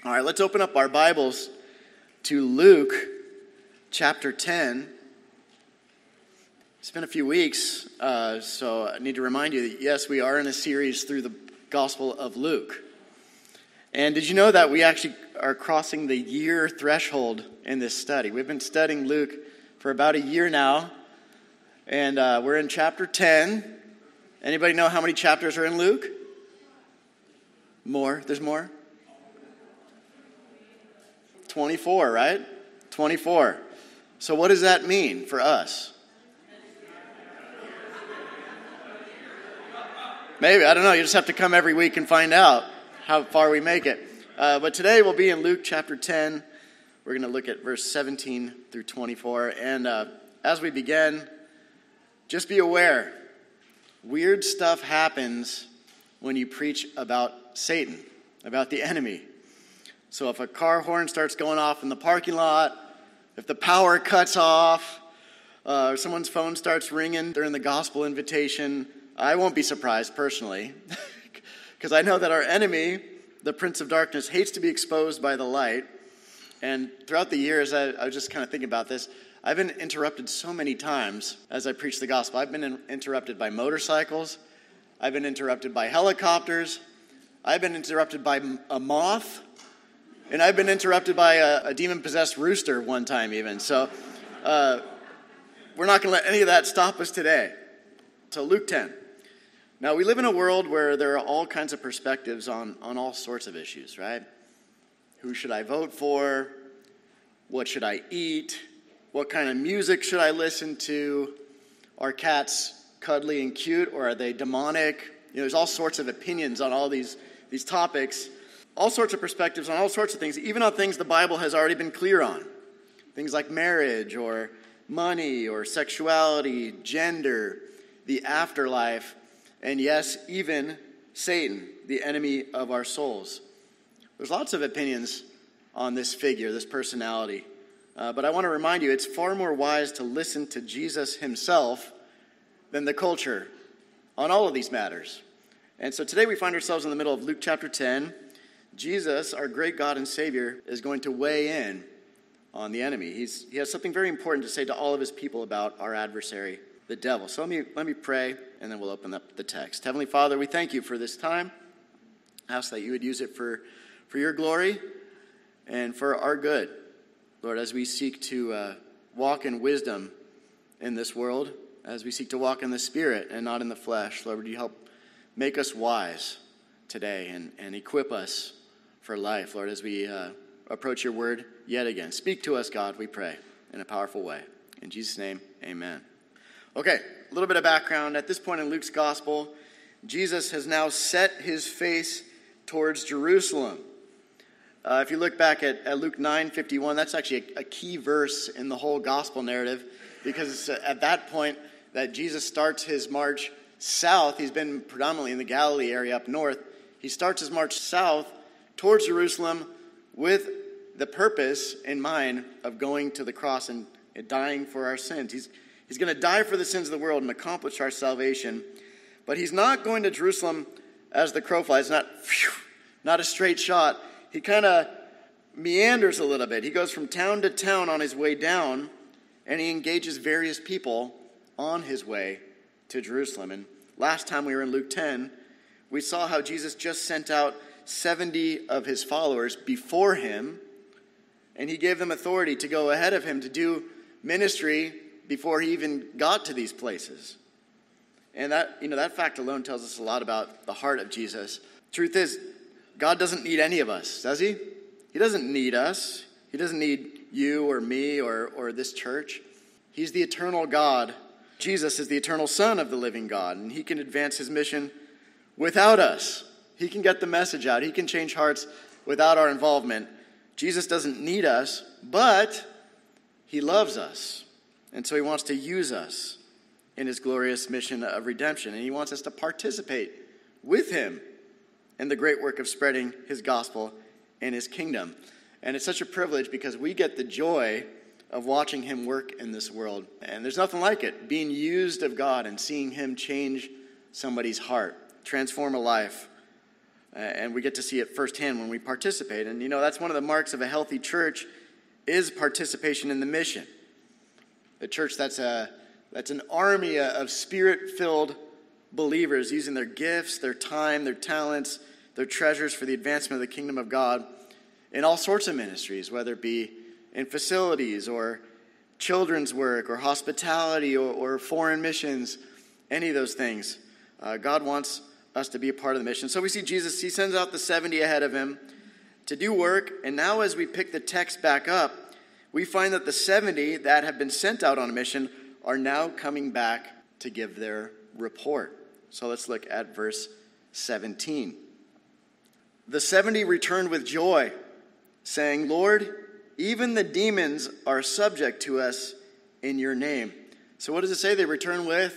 All right, let's open up our Bibles to Luke chapter 10. It's been a few weeks, so I need to remind you that, yes, we are in a series through the Gospel of Luke. And did you know that we actually are crossing the year threshold in this study? We've been studying Luke for about a year now, and we're in chapter 10. Anybody know how many chapters are in Luke? More? There's more? 24, right? 24. So what does that mean for us? Maybe, I don't know. You just have to come every week and find out how far we make it. But today we'll be in Luke chapter 10. We're going to look at verse 17 through 24. And as we begin, just be aware, weird stuff happens when you preach about Satan, about the enemy. So if a car horn starts going off in the parking lot, if the power cuts off, or someone's phone starts ringing during the gospel invitation, I won't be surprised personally, because I know that our enemy, the Prince of Darkness, hates to be exposed by the light. And throughout the years, I was just kind of thinking about this. I've been interrupted so many times as I preach the gospel. I've been interrupted by motorcycles. I've been interrupted by helicopters. I've been interrupted by a moth. And I've been interrupted by a demon-possessed rooster one time even. So we're not going to let any of that stop us today. So Luke 10. Now, we live in a world where there are all kinds of perspectives on all sorts of issues, right? Who should I vote for? What should I eat? What kind of music should I listen to? Are cats cuddly and cute, or are they demonic? You know, there's all sorts of opinions on all these topics. All sorts of perspectives on all sorts of things, even on things the Bible has already been clear on. Things like marriage or money or sexuality, gender, the afterlife, and yes, even Satan, the enemy of our souls. There's lots of opinions on this figure, this personality. But I want to remind you, it's far more wise to listen to Jesus himself than the culture on all of these matters. And so today we find ourselves in the middle of Luke chapter 10. Jesus, our great God and Savior, is going to weigh in on the enemy. He has something very important to say to all of his people about our adversary, the devil. So let me pray, and then we'll open up the text. Heavenly Father, we thank you for this time. I ask that you would use it for your glory and for our good. Lord, as we seek to walk in wisdom in this world, as we seek to walk in the Spirit and not in the flesh, Lord, would you help make us wise today and equip us for life, Lord, as we approach your word yet again. Speak to us, God, we pray, in a powerful way. In Jesus' name, amen. Okay, a little bit of background. At this point in Luke's gospel, Jesus has now set his face towards Jerusalem. If you look back at Luke 9:51, that's actually a key verse in the whole gospel narrative, because it's at that point that Jesus starts his march south. He's been predominantly in the Galilee area up north. He starts his march south towards Jerusalem with the purpose in mind of going to the cross and dying for our sins. He's going to die for the sins of the world and accomplish our salvation. But he's not going to Jerusalem as the crow flies. Not a straight shot. He kind of meanders a little bit. He goes from town to town on his way down, and he engages various people on his way to Jerusalem. And last time we were in Luke 10, we saw how Jesus just sent out 70 of his followers before him, and he gave them authority to go ahead of him to do ministry before he even got to these places. And that fact alone tells us a lot about the heart of Jesus. Truth is, God doesn't need any of us, does he? He doesn't need us. He doesn't need you or me or this church. He's the eternal God. Jesus is the eternal Son of the living God, and he can advance his mission without us. He can get the message out. He can change hearts without our involvement. Jesus doesn't need us, but he loves us. And so he wants to use us in his glorious mission of redemption. And he wants us to participate with him in the great work of spreading his gospel and his kingdom. And it's such a privilege because we get the joy of watching him work in this world. And there's nothing like it, being used of God and seeing him change somebody's heart, transform a life. And we get to see it firsthand when we participate. And, that's one of the marks of a healthy church is participation in the mission. A church that's an army of spirit-filled believers using their gifts, their time, their talents, their treasures for the advancement of the kingdom of God in all sorts of ministries, whether it be in facilities or children's work or hospitality or foreign missions, any of those things. God wants us to be a part of the mission. So we see Jesus, he sends out the 70 ahead of him to do work. And now as we pick the text back up, we find that the 70 that have been sent out on a mission are now coming back to give their report. So let's look at verse 17. The 70 returned with joy, saying, Lord, even the demons are subject to us in your name. So what does it say they return with?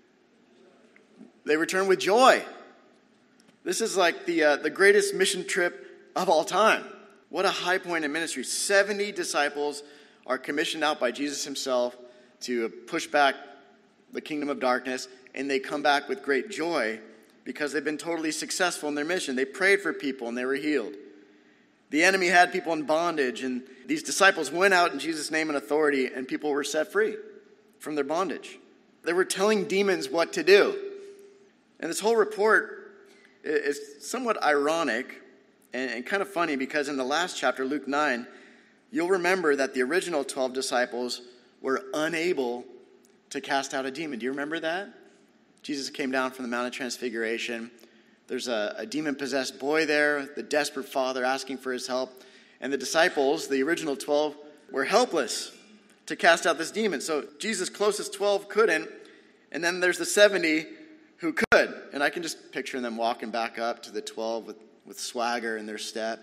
They return with joy. This is like the greatest mission trip of all time. What a high point in ministry. 70 disciples are commissioned out by Jesus himself to push back the kingdom of darkness, and they come back with great joy because they've been totally successful in their mission. They prayed for people and they were healed. The enemy had people in bondage, and these disciples went out in Jesus' name and authority, and people were set free from their bondage. They were telling demons what to do. And this whole report is somewhat ironic and kind of funny because in the last chapter, Luke 9, you'll remember that the original 12 disciples were unable to cast out a demon. Do you remember that? Jesus came down from the Mount of Transfiguration. There's a demon-possessed boy there, the desperate father asking for his help. And the disciples, the original 12, were helpless to cast out this demon. So Jesus' closest 12 couldn't. And then there's the 70 who could. And I can just picture them walking back up to the 12 with swagger in their step.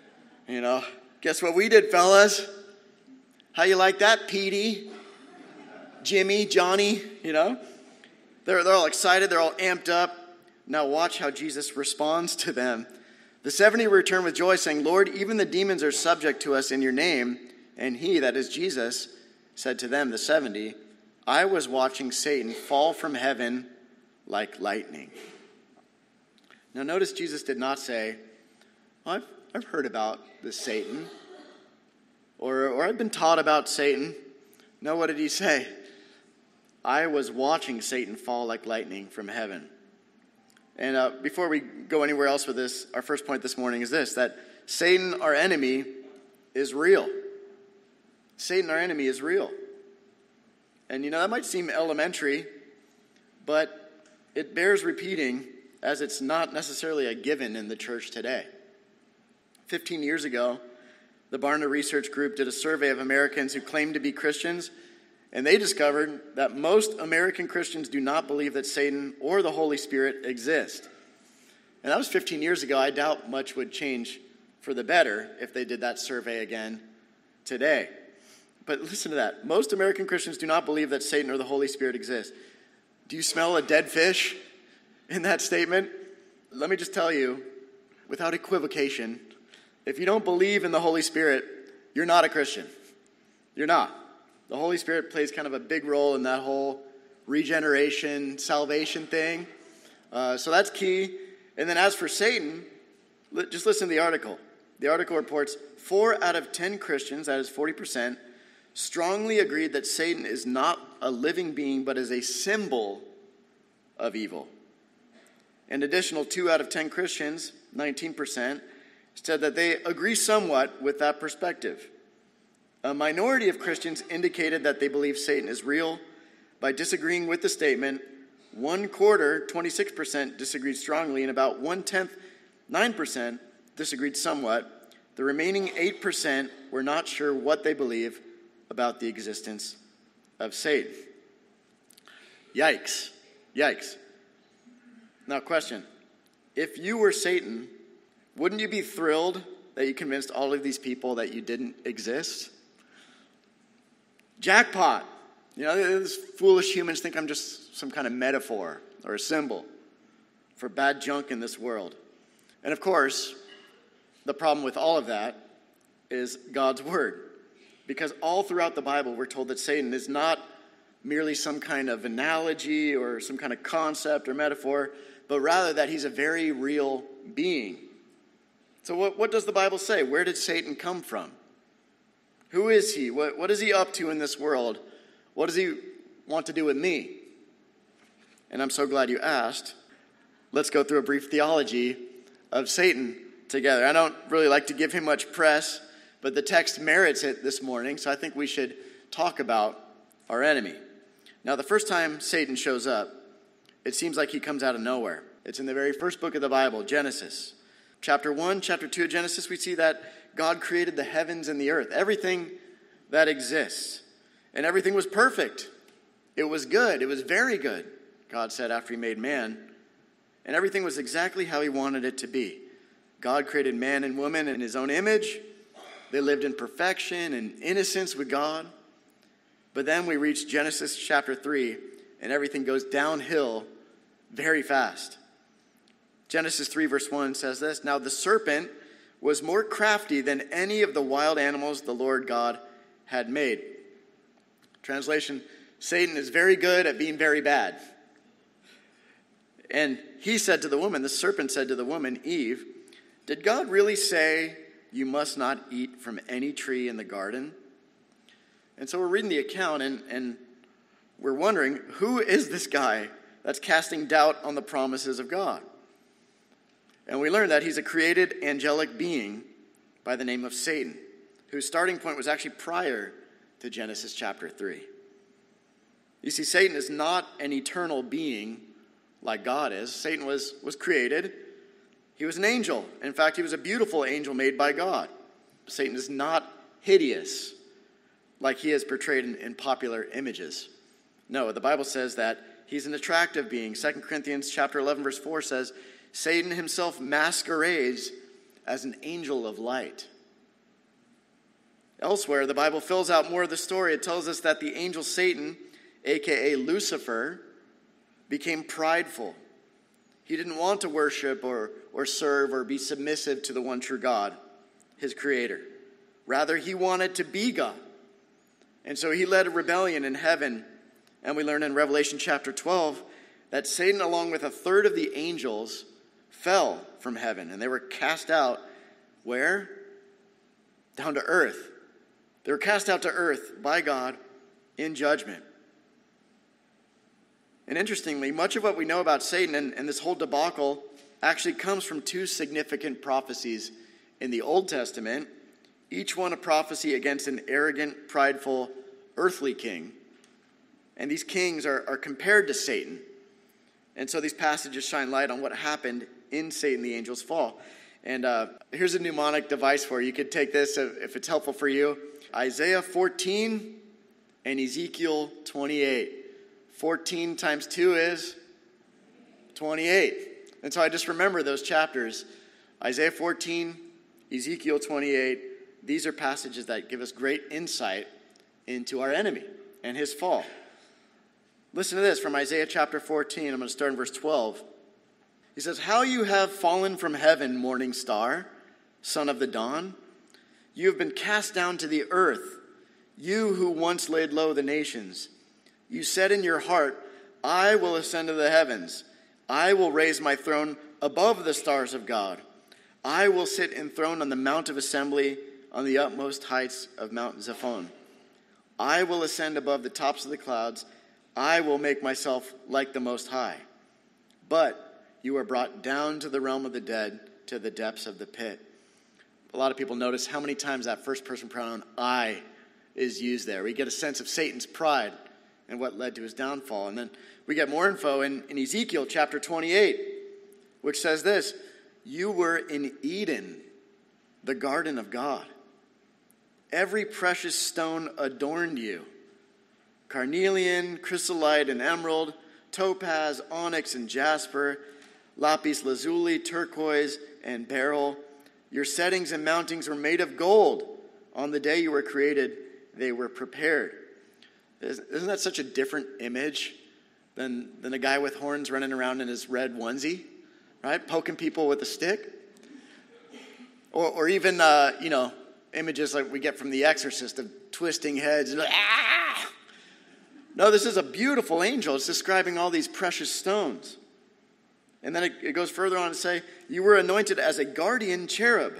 Guess what we did, fellas? How you like that, Petey? Jimmy, Johnny, They're all excited. They're all amped up. Now watch how Jesus responds to them. The 70 return with joy, saying, Lord, even the demons are subject to us in your name. And he, that is Jesus, said to them, the 70, I was watching Satan fall from heaven like lightning. Now notice Jesus did not say, I've heard about this Satan. Or I've been taught about Satan. No, what did he say? I was watching Satan fall like lightning from heaven. And before we go anywhere else with this, our first point this morning is this, that Satan, our enemy, is real. Satan, our enemy, is real. And that might seem elementary, but it bears repeating as it's not necessarily a given in the church today. 15 years ago, the Barna Research Group did a survey of Americans who claimed to be Christians, and they discovered that most American Christians do not believe that Satan or the Holy Spirit exist. And that was 15 years ago. I doubt much would change for the better if they did that survey again today. But listen to that. Most American Christians do not believe that Satan or the Holy Spirit exist. Do you smell a dead fish in that statement? Let me just tell you, without equivocation, if you don't believe in the Holy Spirit, you're not a Christian. You're not. The Holy Spirit plays kind of a big role in that whole regeneration, salvation thing. So that's key. And then as for Satan, just listen to the article. The article reports 4 out of 10 Christians, that is 40%, strongly agreed that Satan is not a living being, but is a symbol of evil. An additional 2 out of 10 Christians, 19%, said that they agree somewhat with that perspective. A minority of Christians indicated that they believe Satan is real by disagreeing with the statement. 1/4, 26%, disagreed strongly, and about 1/10, 9%, disagreed somewhat. The remaining 8% were not sure what they believe about the existence of Satan. Yikes. Yikes. Now, question. If you were Satan, wouldn't you be thrilled that you convinced all of these people that you didn't exist? Jackpot. These foolish humans think I'm just some kind of metaphor or a symbol for bad junk in this world. And of course, the problem with all of that is God's word. Because all throughout the Bible, we're told that Satan is not merely some kind of analogy or some kind of concept or metaphor, but rather that he's a very real being. So what does the Bible say? Where did Satan come from? Who is he? What is he up to in this world? What does he want to do with me? And I'm so glad you asked. Let's go through a brief theology of Satan together. I don't really like to give him much press, but the text merits it this morning, so I think we should talk about our enemy. Now, the first time Satan shows up, it seems like he comes out of nowhere. It's in the very first book of the Bible, Genesis. Chapter 1, chapter 2 of Genesis, we see that God created the heavens and the earth, everything that exists. And everything was perfect. It was good. It was very good, God said after he made man. And everything was exactly how he wanted it to be. God created man and woman in his own image. They lived in perfection and innocence with God. But then we reach Genesis chapter 3, and everything goes downhill very fast. Genesis 3 verse 1 says this, "Now the serpent was more crafty than any of the wild animals the Lord God had made." Translation, Satan is very good at being very bad. And he said to the woman, the serpent said to the woman, Eve, "Did God really say you must not eat from any tree in the garden?" And so we're reading the account and we're wondering, who is this guy that's casting doubt on the promises of God? And we learn that he's a created angelic being by the name of Satan, whose starting point was actually prior to Genesis chapter 3. You see, Satan is not an eternal being like God is. Satan was created. He was an angel. In fact, he was a beautiful angel made by God. Satan is not hideous like he is portrayed in popular images. No, the Bible says that he's an attractive being. 2 Corinthians chapter 11 verse 4 says, Satan himself masquerades as an angel of light. Elsewhere, the Bible fills out more of the story. It tells us that the angel Satan, aka Lucifer, became prideful. He didn't want to worship or serve or be submissive to the one true God, his creator. Rather, he wanted to be God. And so he led a rebellion in heaven. And we learn in Revelation chapter 12 that Satan, along with a third of the angels, fell from heaven. And they were cast out, where? Down to earth. They were cast out to earth by God in judgment. And interestingly, much of what we know about Satan and this whole debacle actually comes from two significant prophecies in the Old Testament, each one a prophecy against an arrogant, prideful, earthly king. And these kings are compared to Satan. And so these passages shine light on what happened in Satan, the angel's fall. And here's a mnemonic device for you. You could take this if it's helpful for you. Isaiah 14 and Ezekiel 28. 14 times 2 is 28. And so I just remember those chapters. Isaiah 14, Ezekiel 28. These are passages that give us great insight into our enemy and his fall. Listen to this from Isaiah chapter 14. I'm going to start in verse 12. He says, "How you have fallen from heaven, morning star, son of the dawn. You have been cast down to the earth, you who once laid low the nations. You said in your heart, I will ascend to the heavens. I will raise my throne above the stars of God. I will sit enthroned on the mount of assembly on the utmost heights of Mount Zaphon. I will ascend above the tops of the clouds. I will make myself like the Most High. But you are brought down to the realm of the dead, to the depths of the pit." A lot of people notice how many times that first person pronoun I is used there. We get a sense of Satan's pride and what led to his downfall. And then we get more info in Ezekiel chapter 28, which says this, "You were in Eden, the garden of God. Every precious stone adorned you. Carnelian, chrysolite, and emerald, topaz, onyx, and jasper, lapis lazuli, turquoise, and beryl. Your settings and mountings were made of gold. On the day you were created, they were prepared." Isn't that such a different image than a guy with horns running around in his red onesie, right? Poking people with a stick? Or even, images like we get from The Exorcist of twisting heads. And No, this is a beautiful angel. It's describing all these precious stones. And then it goes further on to say, you were anointed as a guardian cherub.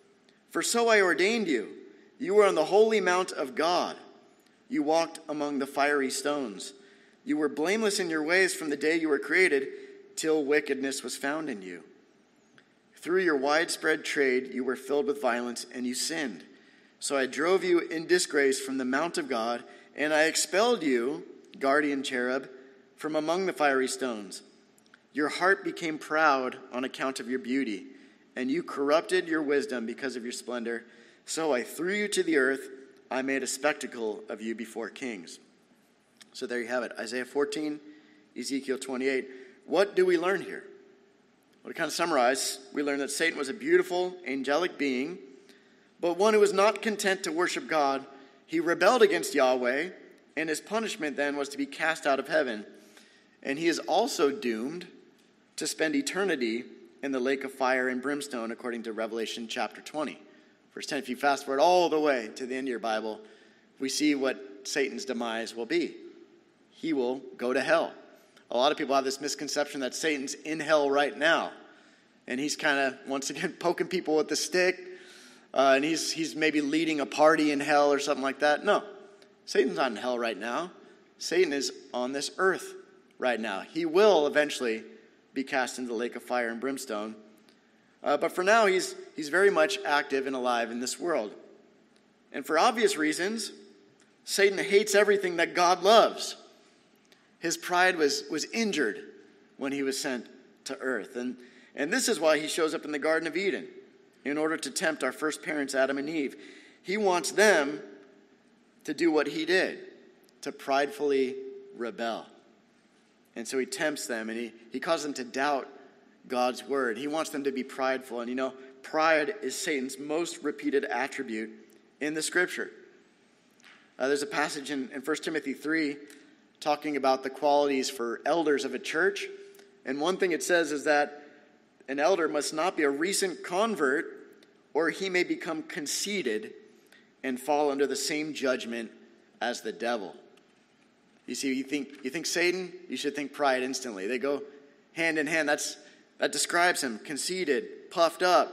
For so I ordained you. You were on the holy mount of God. You walked among the fiery stones. You were blameless in your ways from the day you were created till wickedness was found in you. Through your widespread trade, you were filled with violence and you sinned. So I drove you in disgrace from the mount of God, and I expelled you, guardian cherub, from among the fiery stones. Your heart became proud on account of your beauty, and you corrupted your wisdom because of your splendor. So I threw you to the earth. I made a spectacle of you before kings. So there you have it. Isaiah 14, Ezekiel 28. What do we learn here? Well, to kind of summarize, we learn that Satan was a beautiful, angelic being, but one who was not content to worship God. He rebelled against Yahweh, and his punishment then was to be cast out of heaven. And he is also doomed to spend eternity in the lake of fire and brimstone, according to Revelation chapter 20. Verse 10, if you fast forward all the way to the end of your Bible, we see what Satan's demise will be. He will go to hell. A lot of people have this misconception that Satan's in hell right now. And he's kind of, once again, poking people with the stick. And he's maybe leading a party in hell or something like that. No, Satan's not in hell right now. Satan is on this earth right now. He will eventually be cast into the lake of fire and brimstone. But for now, he's very much active and alive in this world. And for obvious reasons, Satan hates everything that God loves. His pride was injured when he was sent to earth. And this is why he shows up in the Garden of Eden, in order to tempt our first parents, Adam and Eve. He wants them to do what he did, to pridefully rebel. And so he tempts them, and he causes them to doubt God's word. He wants them to be prideful. And pride is Satan's most repeated attribute in the scripture. There's a passage in 1 Timothy 3 talking about the qualities for elders of a church. And one thing it says is that an elder must not be a recent convert, or he may become conceited and fall under the same judgment as the devil. You see, you think Satan, you should think pride instantly. They go hand in hand. That describes him, conceited, puffed up.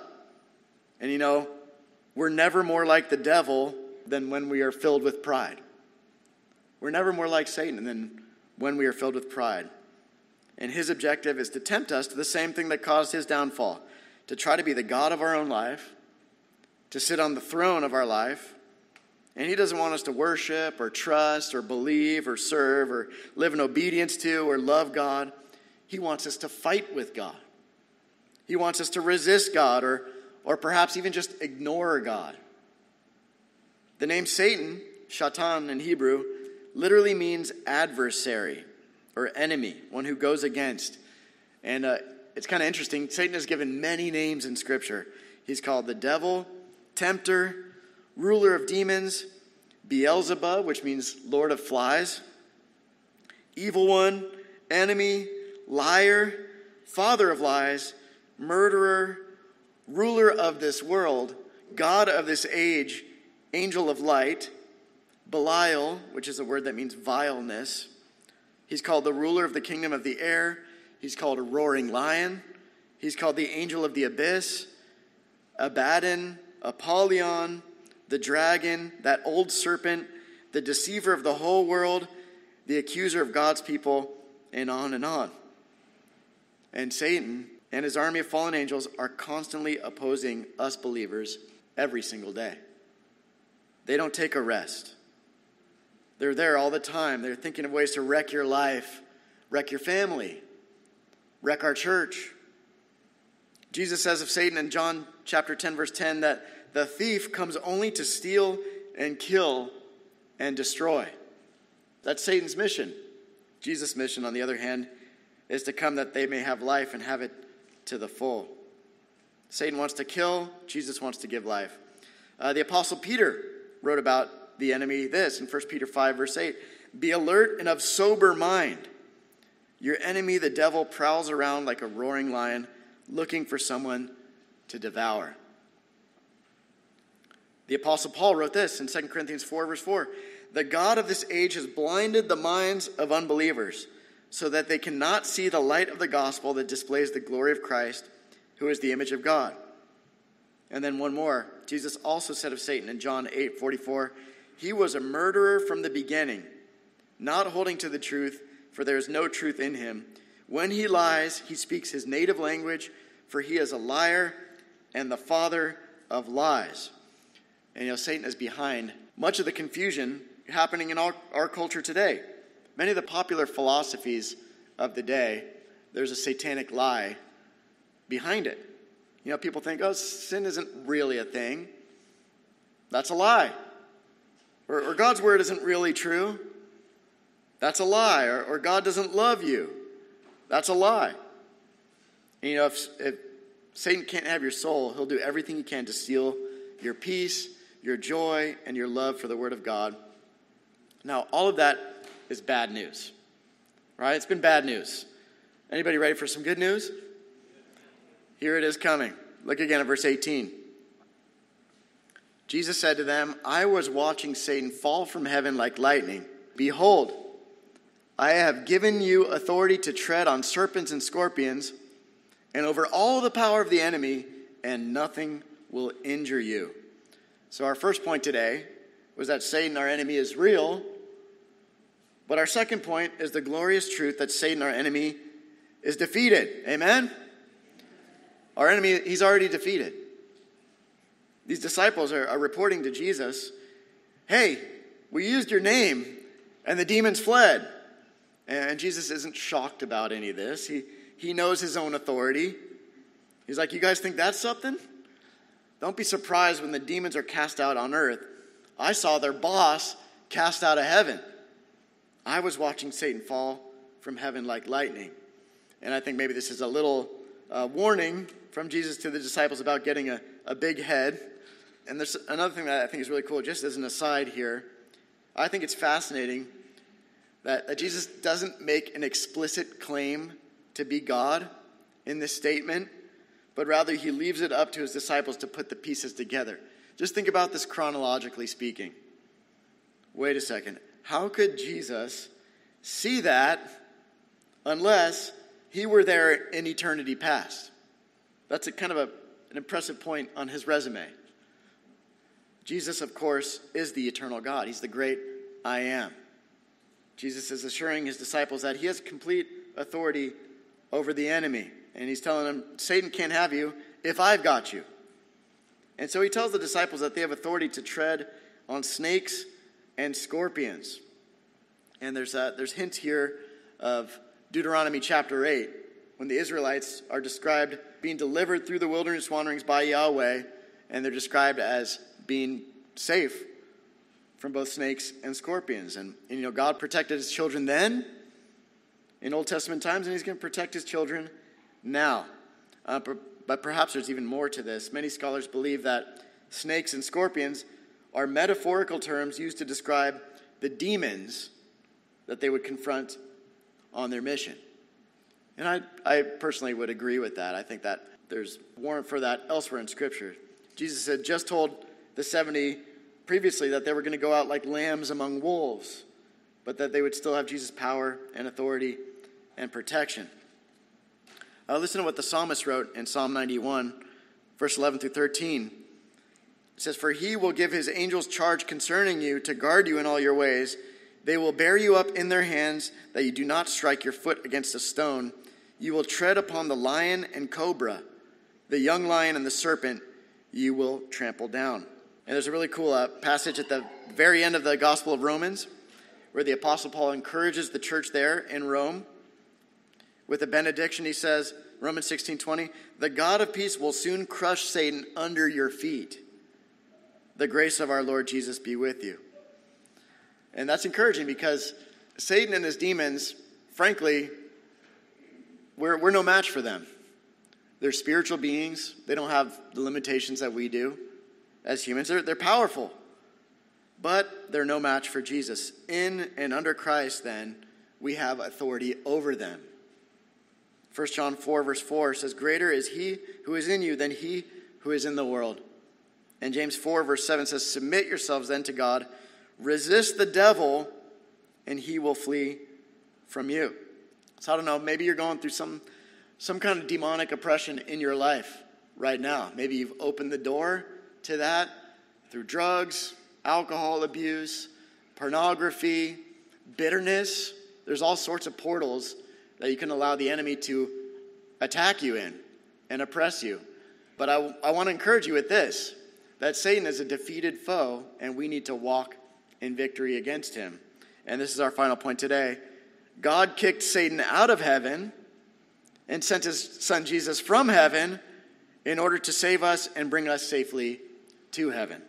And we're never more like the devil than when we are filled with pride. We're never more like Satan than when we are filled with pride. And his objective is to tempt us to the same thing that caused his downfall, to try to be the God of our own life, to sit on the throne of our life. And he doesn't want us to worship or trust or believe or serve or live in obedience to or love God. He wants us to fight with God. He wants us to resist God or perhaps even just ignore God. The name Satan, Shatan in Hebrew, literally means adversary or enemy, one who goes against. And it's kind of interesting. Satan is given many names in Scripture. He's called the devil, tempter, ruler of demons, Beelzebub, which means Lord of flies, evil one, enemy, liar, father of lies, murderer, ruler of this world, God of this age, angel of light, Belial, which is a word that means vileness. He's called the ruler of the kingdom of the air. He's called a roaring lion. He's called the angel of the abyss, Abaddon, Apollyon, the dragon, that old serpent, the deceiver of the whole world, the accuser of God's people, and on and on. And Satan and his army of fallen angels are constantly opposing us believers every single day. They don't take a rest. They're there all the time. They're thinking of ways to wreck your life, wreck your family, wreck our church. Jesus says of Satan in John chapter 10, verse 10, that the thief comes only to steal and kill and destroy. That's Satan's mission. Jesus' mission, on the other hand, is to come that they may have life and have it to the full. Satan wants to kill. Jesus wants to give life. The Apostle Peter wrote about the enemy this in 1 Peter 5, verse 8. Be alert and of sober mind. Your enemy, the devil, prowls around like a roaring lion, looking for someone to devour. The Apostle Paul wrote this in 2 Corinthians 4, verse 4. The God of this age has blinded the minds of unbelievers so that they cannot see the light of the gospel that displays the glory of Christ, who is the image of God. And then one more. Jesus also said of Satan in John 8:44, he was a murderer from the beginning, not holding to the truth, for there is no truth in him. When he lies, he speaks his native language, for he is a liar and the father of lies. And Satan is behind much of the confusion happening in our culture today. Many of the popular philosophies of the day, there's a satanic lie behind it. People think, sin isn't really a thing. That's a lie. Or God's word isn't really true. That's a lie. Or God doesn't love you. That's a lie. And if Satan can't have your soul, he'll do everything he can to steal your peace, your joy, and your love for the word of God. Now, all of that is bad news, right? It's been bad news. Anybody ready for some good news? Here it is coming. Look again at verse 18. Jesus said to them, I was watching Satan fall from heaven like lightning. Behold, I have given you authority to tread on serpents and scorpions and over all the power of the enemy, and nothing will injure you. So our first point today was that Satan, our enemy, is real. But our second point is the glorious truth that Satan, our enemy, is defeated. Amen? Our enemy, he's already defeated. These disciples are reporting to Jesus, hey, we used your name and the demons fled. And Jesus isn't shocked about any of this. He knows his own authority. He's like, you guys think that's something? Don't be surprised when the demons are cast out on earth. I saw their boss cast out of heaven. I was watching Satan fall from heaven like lightning. And I think maybe this is a little warning from Jesus to the disciples about getting a big head. And there's another thing that I think is really cool, just as an aside here. I think it's fascinating that Jesus doesn't make an explicit claim to be God in this statement, but rather he leaves it up to his disciples to put the pieces together. Just think about this chronologically speaking. Wait a second. How could Jesus see that unless he were there in eternity past? That's an impressive point on his resume. Jesus, of course, is the eternal God. He's the great I am. Jesus is assuring his disciples that he has complete authority over the enemy. And he's telling them, Satan can't have you if I've got you. And so he tells the disciples that they have authority to tread on snakes and scorpions. And there's hints here of Deuteronomy chapter 8, when the Israelites are described being delivered through the wilderness wanderings by Yahweh, and they're described as being safe from both snakes and scorpions. And God protected his children then, in Old Testament times, and he's going to protect his children now. But perhaps there's even more to this. Many scholars believe that snakes and scorpions are metaphorical terms used to describe the demons that they would confront on their mission. And I personally would agree with that. I think that there's warrant for that elsewhere in Scripture. Jesus had just told the 70 previously that they were going to go out like lambs among wolves, but that they would still have Jesus' power and authority and protection. Listen to what the psalmist wrote in Psalm 91, verse 11 through 13. It says, for he will give his angels charge concerning you to guard you in all your ways. They will bear you up in their hands that you do not strike your foot against a stone. You will tread upon the lion and cobra, the young lion and the serpent you will trample down. And there's a really cool passage at the very end of the Gospel of Romans where the Apostle Paul encourages the church there in Rome. With a benediction, he says, Romans 16:20, the God of peace will soon crush Satan under your feet. The grace of our Lord Jesus be with you. And that's encouraging because Satan and his demons, frankly, we're no match for them. They're spiritual beings. They don't have the limitations that we do as humans. They're powerful, but they're no match for Jesus. In and under Christ, then, we have authority over them. 1 John 4, verse 4 says, greater is he who is in you than he who is in the world. And James 4, verse 7 says, submit yourselves then to God. Resist the devil, and he will flee from you. So I don't know, maybe you're going through some kind of demonic oppression in your life right now. Maybe you've opened the door to that through drugs, alcohol abuse, pornography, bitterness. There's all sorts of portals that you can allow the enemy to attack you in and oppress you. But I want to encourage you with this, that Satan is a defeated foe, and we need to walk in victory against him. And this is our final point today. God kicked Satan out of heaven and sent his son Jesus from heaven in order to save us and bring us safely to heaven.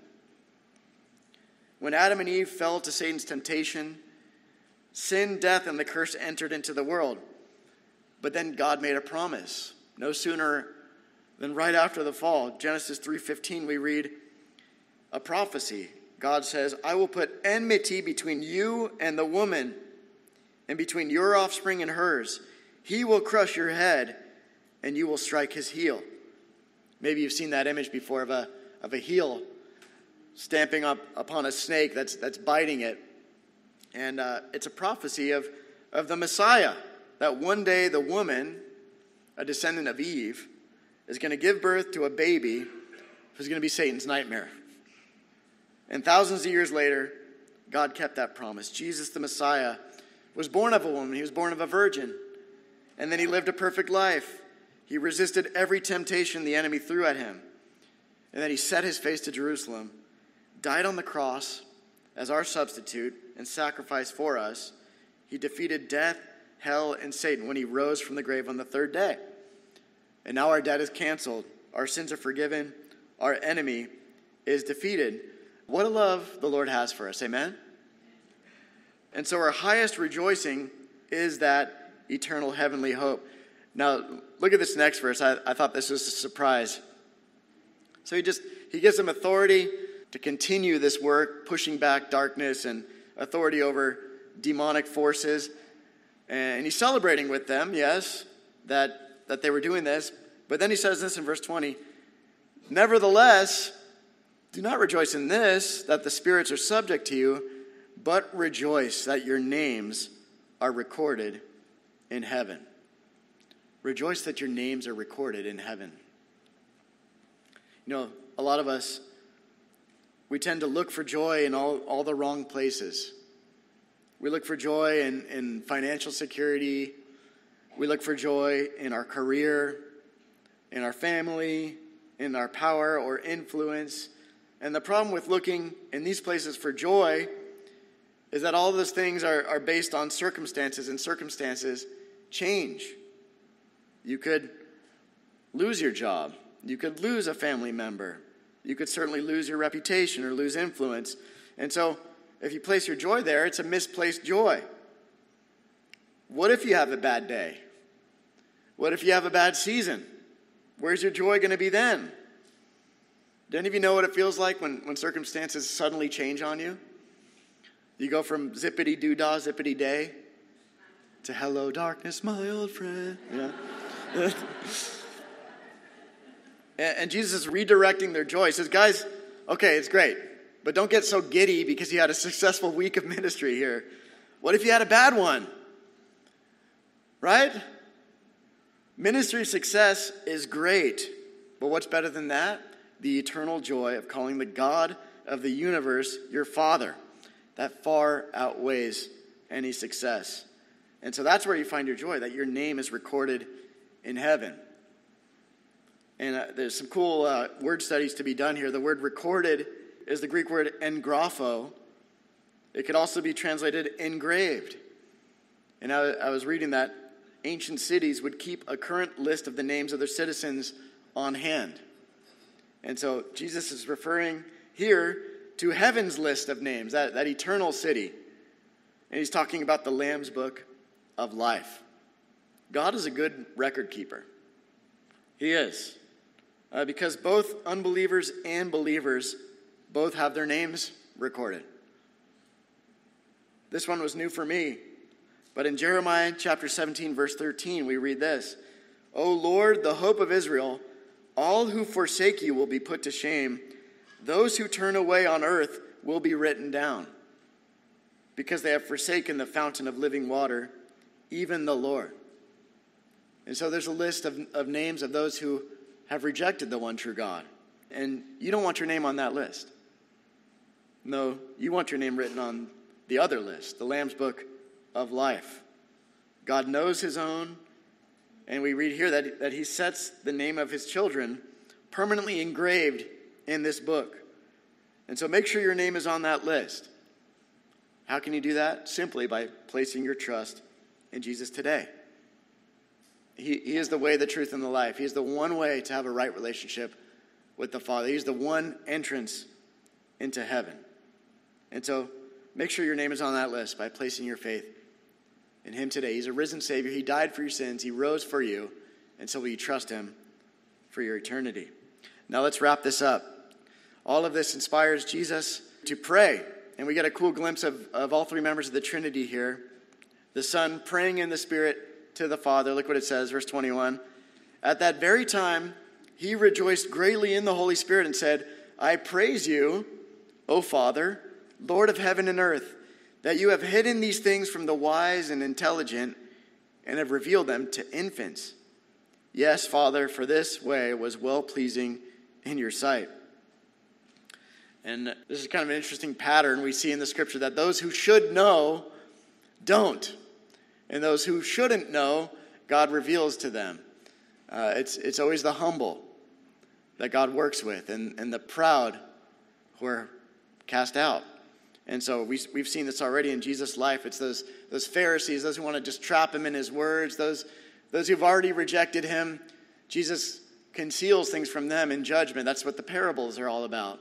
When Adam and Eve fell to Satan's temptation, sin, death, and the curse entered into the world. But then God made a promise. No sooner than right after the fall, Genesis 3:15, we read a prophecy. God says, I will put enmity between you and the woman, and between your offspring and hers. He will crush your head, and you will strike his heel. Maybe you've seen that image before of a heel stamping up upon a snake that's biting it. And it's a prophecy of the Messiah, that one day the woman, a descendant of Eve, is going to give birth to a baby who's going to be Satan's nightmare. And thousands of years later, God kept that promise. Jesus, the Messiah, was born of a woman. He was born of a virgin. And then he lived a perfect life. He resisted every temptation the enemy threw at him. And then he set his face to Jerusalem, died on the cross as our substitute and sacrifice for us. He defeated death, hell, and Satan when he rose from the grave on the third day. And now our debt is canceled. Our sins are forgiven. Our enemy is defeated. What a love the Lord has for us. Amen? And so our highest rejoicing is that eternal heavenly hope. Now, look at this next verse. I thought this was a surprise. So he gives them authority to continue this work, pushing back darkness and authority over demonic forces. And he's celebrating with them, yes, that they were doing this. But then he says this in verse 20. Nevertheless, do not rejoice in this, that the spirits are subject to you, but rejoice that your names are recorded in heaven. Rejoice that your names are recorded in heaven. You know, a lot of us, we tend to look for joy in all the wrong places. We look for joy in financial security. We look for joy in our career, in our family, in our power or influence. And the problem with looking in these places for joy is that all those things are based on circumstances, and circumstances change. You could lose your job. You could lose a family member. You could certainly lose your reputation or lose influence. And so if you place your joy there, it's a misplaced joy. What if you have a bad day? What if you have a bad season? Where's your joy going to be then? Do any of you know what it feels like when circumstances suddenly change on you? You go from zippity-doo-dah, zippity-day to hello, darkness, my old friend. Yeah. And Jesus is redirecting their joy. He says, guys, okay, it's great, but don't get so giddy because you had a successful week of ministry here. What if you had a bad one? Right? Ministry success is great, but what's better than that? The eternal joy of calling the God of the universe your Father. That far outweighs any success. And so that's where you find your joy, that your name is recorded in heaven. And there's some cool word studies to be done here. The word recorded is the Greek word engrapho. It could also be translated engraved. And I was reading that ancient cities would keep a current list of the names of their citizens on hand. And so Jesus is referring here to heaven's list of names, that eternal city. And he's talking about the Lamb's book of life. God is a good record keeper. He is. Because both unbelievers and believers both have their names recorded. This one was new for me. But in Jeremiah chapter 17, verse 13, we read this. O Lord, the hope of Israel, all who forsake you will be put to shame. Those who turn away on earth will be written down, because they have forsaken the fountain of living water even the Lord. And so there's a list of names of those who have rejected the one true God. And you don't want your name on that list. No, you want your name written on the other list, the Lamb's Book of Life. God knows his own, and we read here that he sets the name of his children permanently engraved in this book. And so make sure your name is on that list. How can you do that? Simply by placing your trust in Jesus today. He is the way, the truth, and the life. He is the one way to have a right relationship with the Father. He's the one entrance into heaven. And so make sure your name is on that list by placing your faith in him today. He's a risen Savior. He died for your sins. He rose for you. And so will you trust him for your eternity? Now let's wrap this up. All of this inspires Jesus to pray. And we get a cool glimpse of all three members of the Trinity here. The Son praying in the Spirit to the Father. Look what it says, verse 21. At that very time, he rejoiced greatly in the Holy Spirit and said, I praise you, O Father, Lord of heaven and earth, that you have hidden these things from the wise and intelligent and have revealed them to infants. Yes, Father, for this way was well-pleasing in your sight. And this is kind of an interesting pattern we see in the scripture, that those who should know don't. And those who shouldn't know, God reveals to them. It's always the humble that God works with, and the proud who are cast out. And so we've seen this already in Jesus' life. It's those Pharisees, those who want to just trap him in his words, those who've already rejected him. Jesus conceals things from them in judgment. That's what the parables are all about.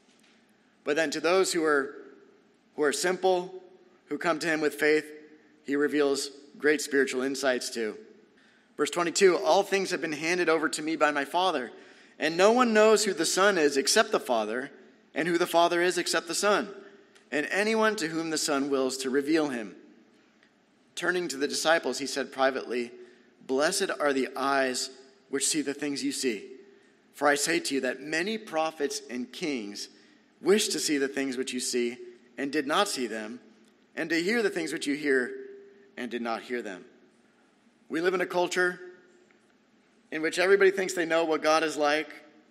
But then to those who are simple, who come to him with faith, he reveals great spiritual insights too. Verse 22, all things have been handed over to me by my Father, and no one knows who the Son is except the Father, and who the Father is except the Son, and anyone to whom the Son wills to reveal him. Turning to the disciples, he said privately, Blessed are the eyes which see the things you see. For I say to you that many prophets and kings wish to see the things which you see, and did not see them, and to hear the things which you hear, and did not hear them. We live in a culture in which everybody thinks they know what God is like.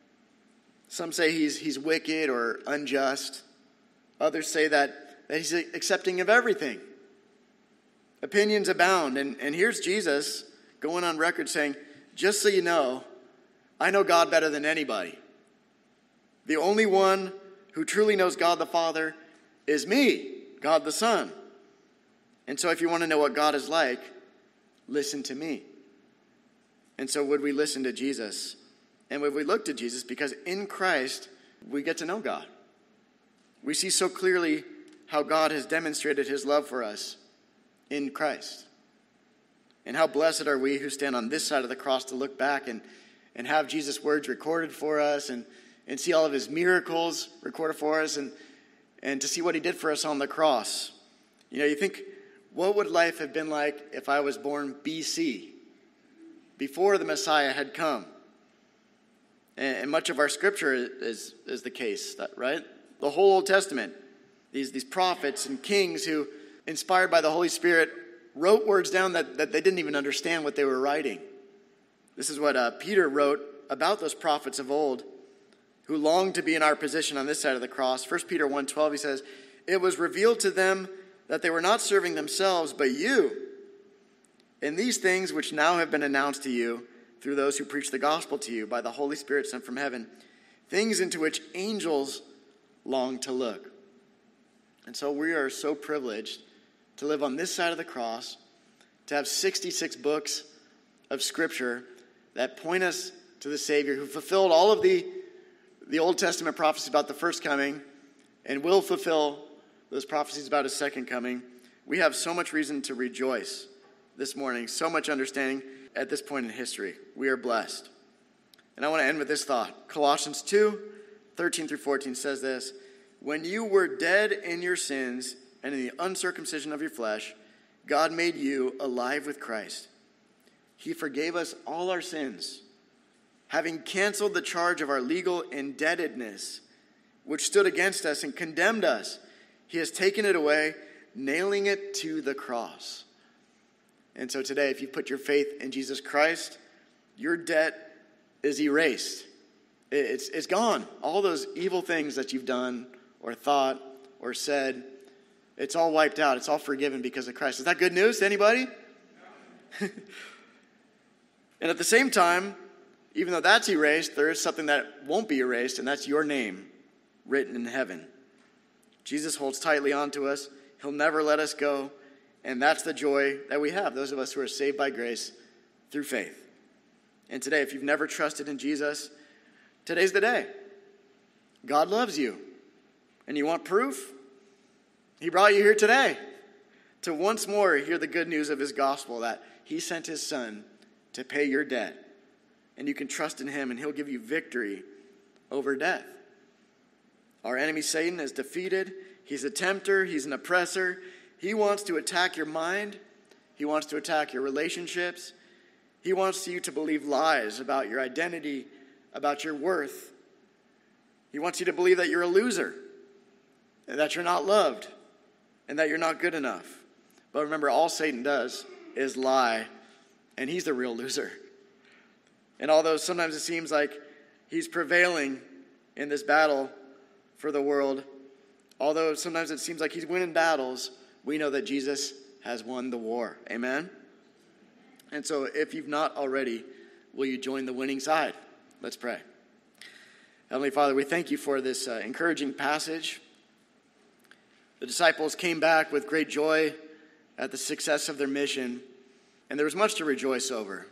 Some say he's wicked or unjust. Others say that he's accepting of everything. Opinions abound. And here's Jesus going on record saying, just so you know, I know God better than anybody. The only one who truly knows God the Father is me, God the Son. And so if you want to know what God is like, listen to me. And so would we listen to Jesus? And would we look to Jesus? Because in Christ, we get to know God. We see so clearly how God has demonstrated his love for us in Christ. And how blessed are we who stand on this side of the cross to look back and have Jesus' words recorded for us and see all of his miracles recorded for us and to see what he did for us on the cross. You know, you think, what would life have been like if I was born BC, before the Messiah had come? And much of our scripture is the case, right? The whole Old Testament, these prophets and kings who, inspired by the Holy Spirit, wrote words down that they didn't even understand what they were writing. This is what Peter wrote about those prophets of old who longed to be in our position on this side of the cross. 1 Peter 1:12, he says, It was revealed to them that they were not serving themselves, but you. And these things which now have been announced to you through those who preach the gospel to you by the Holy Spirit sent from heaven, things into which angels long to look. And so we are so privileged to live on this side of the cross, to have 66 books of Scripture that point us to the Savior who fulfilled all of the Old Testament prophecies about the first coming and will fulfill those prophecies about his second coming. We have so much reason to rejoice this morning, so much understanding at this point in history. We are blessed. And I want to end with this thought. Colossians 2:13 through 14 says this, When you were dead in your sins and in the uncircumcision of your flesh, God made you alive with Christ. He forgave us all our sins, having canceled the charge of our legal indebtedness, which stood against us and condemned us. He has taken it away, nailing it to the cross. And so today, if you put your faith in Jesus Christ, your debt is erased. It's gone. All those evil things that you've done or thought or said, it's all wiped out. It's all forgiven because of Christ. Is that good news to anybody? And at the same time, even though that's erased, there is something that won't be erased, and that's your name written in heaven. Jesus holds tightly onto us. He'll never let us go. And that's the joy that we have, those of us who are saved by grace through faith. And today, if you've never trusted in Jesus, today's the day. God loves you. And you want proof? He brought you here today to once more hear the good news of his gospel, that he sent his son to pay your debt. And you can trust in him, and he'll give you victory over death. Our enemy Satan is defeated. He's a tempter. He's an oppressor. He wants to attack your mind. He wants to attack your relationships. He wants you to believe lies about your identity, about your worth. He wants you to believe that you're a loser, and that you're not loved, and that you're not good enough. But remember, all Satan does is lie, and he's the real loser. And although sometimes it seems like he's prevailing in this battle for the world, although sometimes it seems like he's winning battles, we know that Jesus has won the war. Amen? And so if you've not already, will you join the winning side? Let's pray. Heavenly Father, we thank you for this encouraging passage. The disciples came back with great joy at the success of their mission, and there was much to rejoice over.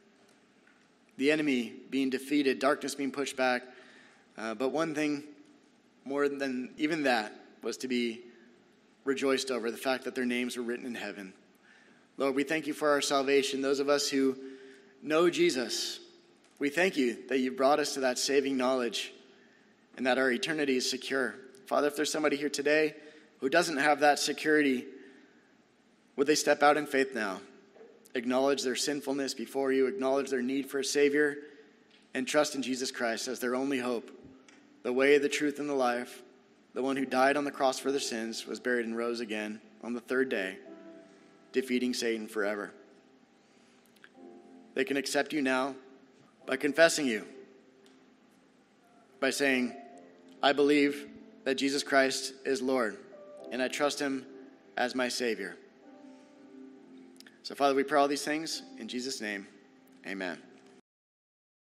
The enemy being defeated, darkness being pushed back. But one thing more than even that was to be rejoiced over, the fact that their names were written in heaven. Lord, we thank you for our salvation. Those of us who know Jesus, we thank you that you brought us to that saving knowledge and that our eternity is secure. Father, if there's somebody here today who doesn't have that security, would they step out in faith now? Acknowledge their sinfulness before you, acknowledge their need for a Savior, and trust in Jesus Christ as their only hope, the way, the truth, and the life, the one who died on the cross for their sins, was buried and rose again on the third day, defeating Satan forever. They can accept you now by confessing you, by saying, I believe that Jesus Christ is Lord, and I trust him as my Savior. So, Father, we pray all these things in Jesus' name. Amen.